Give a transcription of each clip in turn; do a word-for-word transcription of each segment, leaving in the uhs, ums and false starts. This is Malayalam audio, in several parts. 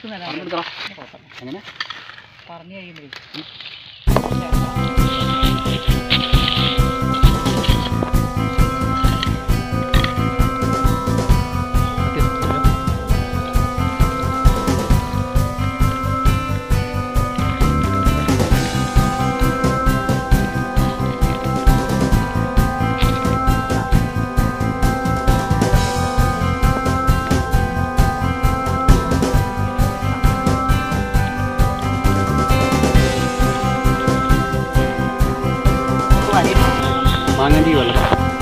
എങ്ങനെ പറഞ്ഞു കഴിയുമ്പോഴേ മാങ്ങാണ്ടി വെള്ളം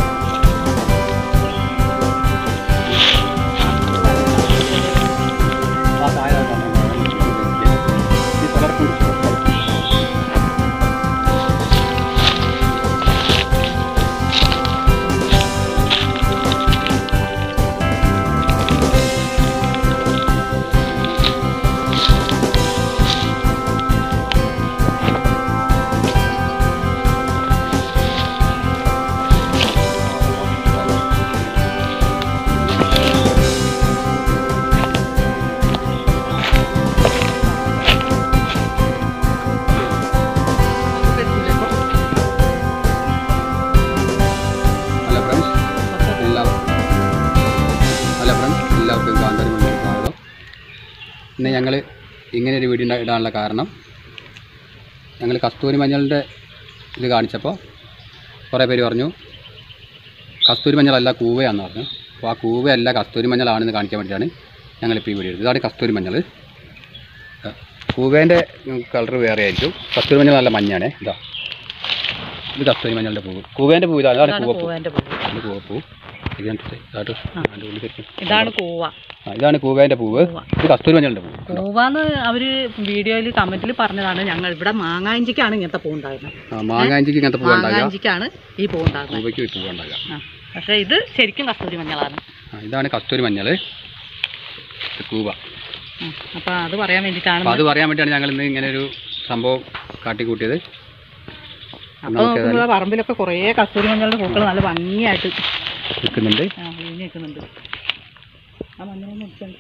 ഇന്ന് ഞങ്ങൾ ഇങ്ങനെയൊരു വീഡിയോ ഇടാനുള്ള കാരണം ഞങ്ങൾ കസ്തൂരി മഞ്ഞളിൻ്റെ ഇത് കാണിച്ചപ്പോൾ കുറേ പേര് പറഞ്ഞു കസ്തൂരി മഞ്ഞളല്ല കൂവയാണെന്ന് പറഞ്ഞു. അപ്പോൾ ആ കൂവയല്ല കസ്തൂരി മഞ്ഞളാണെന്ന് കാണിക്കാൻ വേണ്ടിയിട്ടാണ് ഞങ്ങളിപ്പോൾ ഈ വീഡിയോ എടുത്തത്. ഇതാണ് കസ്തൂരി മഞ്ഞൾ. കൂവേൻ്റെ കളർ വേറെ ആയിരിക്കും. കസ്തൂരി മഞ്ഞൾ നല്ല മഞ്ഞാണ്. ഇതാ ഇത് കസ്തൂരി മഞ്ഞളുടെ പൂവ്. കൂവേൻ്റെ പൂവ് ഇതാണ്. അതാണ് കൂവപ്പൂ. ഇത് കൂവപ്പൂ. ഇതാണ് കൂവ. ഇതാണ് കൂവേന്റെ പൂവ്. ഇത് കസ്തൂരി മഞ്ഞളുടെ പൂവ്. കൂവാന്ന് അവര് വീഡിയോയിൽ കമന്റിൽ പറഞ്ഞതാണ്. ഞങ്ങൾ ഇവിടെ മാങ്ങാഞ്ചിക്കാണ് ഇങ്ങനത്തെ പൂ ഉണ്ടാകുന്നത്. മാങ്ങാഞ്ചിക്ക് ഇങ്ങനത്തെ പൂവ് മാങ്ങാഞ്ചിക്കാണ് ഈ പൂ ഉണ്ടാകുന്നത്. പൂവയ്ക്ക് പൂവ് ഉണ്ടാകാം. പക്ഷെ ഇത് ശരിക്കും കസ്തൂരി മഞ്ഞളാണ്. ഇതാണ് കസ്തൂരി മഞ്ഞള്, കൂവ. അപ്പൊ അത് പറയാൻ വേണ്ടിയിട്ടാണ് അത് പറയാൻ വേണ്ടിയാണ് ഞങ്ങൾ ഇന്ന് ഇങ്ങനെ ഒരു സംഭവം കാട്ടിക്കൂട്ടിയത്. അപ്പൊ പറമ്പിലൊക്കെ കുറേ കസ്തൂരി മഞ്ഞളുടെ പൂക്കൾ നല്ല ഭംഗിയായിട്ട് നിൽക്കുന്നുണ്ട്. നിൽക്കുന്നുണ്ട്. ആ മഞ്ഞൾ മുറിച്ചുണ്ട്.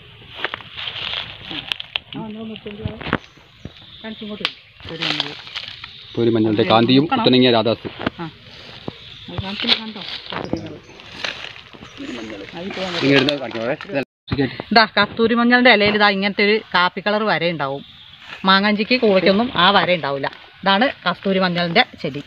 ആ മഞ്ഞൾ മുറിച്ചുണ്ട് കാണിച്ചിങ്ങോട്ട് ഒരു മഞ്ഞൾ. ഒരു മഞ്ഞളുടെ കാന്തിയും ഉത്തനങ്ങിയ രാധാസ്. ഇതാ കസ്തൂരി മഞ്ഞളിന്റെ ഇലയിൽ ഇതാ ഇങ്ങനത്തെ ഒരു കാപ്പി കളർ വര ഉണ്ടാവും. മാങ്ങാഞ്ചിക്ക് കൂവയ്ക്കൊന്നും ആ വര ഉണ്ടാവില്ല. ഇതാണ് കസ്തൂരി മഞ്ഞളിന്റെ ചെടി.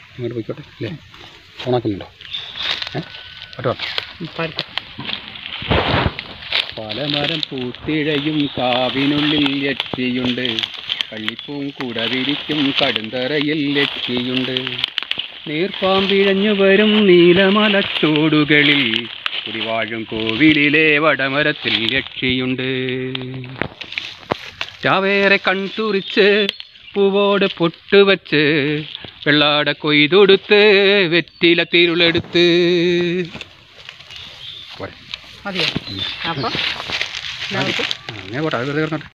പല മരം പൂത്തിഴയും കാവിനുള്ളിൽ യക്ഷിയുണ്ട്, കള്ളിപ്പൂം കൂട വിരിക്കും കടുന്തറയിൽ യക്ഷിയുണ്ട്. നീർപ്പാമ്പിഴഞ്ഞു വരും നീലമലച്ചോടുകളിൽ കുടിവാഴും കോവിലിലെ വടമരത്തിൽ യക്ഷിയുണ്ട്. ചാവേറെ കൺതുറിച്ച് പൂവോട് പൊട്ടുവച്ച് വെള്ളാട കൊയ്തൊടുത്ത് വെറ്റില തിരുളെടുത്ത്. മതിയോ? അപ്പം